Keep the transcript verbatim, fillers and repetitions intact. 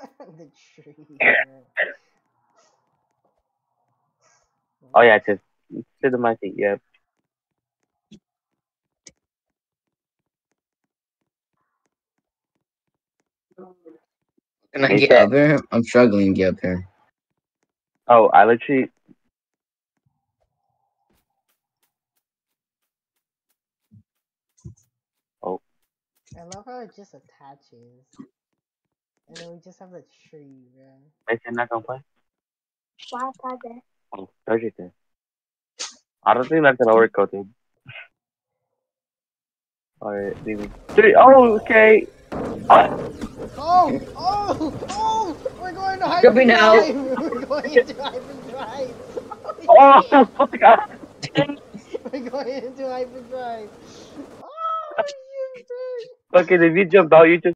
The tree. Man. Oh yeah, to to the monkey. Yep. Can I He get said, up here? I'm struggling to get up here. "Oh, I literally." Oh, I love how it just attaches. And then we just have the tree, man. they said not gonna play. Oh, told you to. I don't think that's gonna work, Cody. Alright, leave me. Three. Oh, okay. What? Oh! Oh! Oh! We're going to Jumping out. hyperdrive! We're going into hyperdrive! Oh Oh, my god. we're going into hyperdrive! Oh, shit! Okay, if you jump out, you just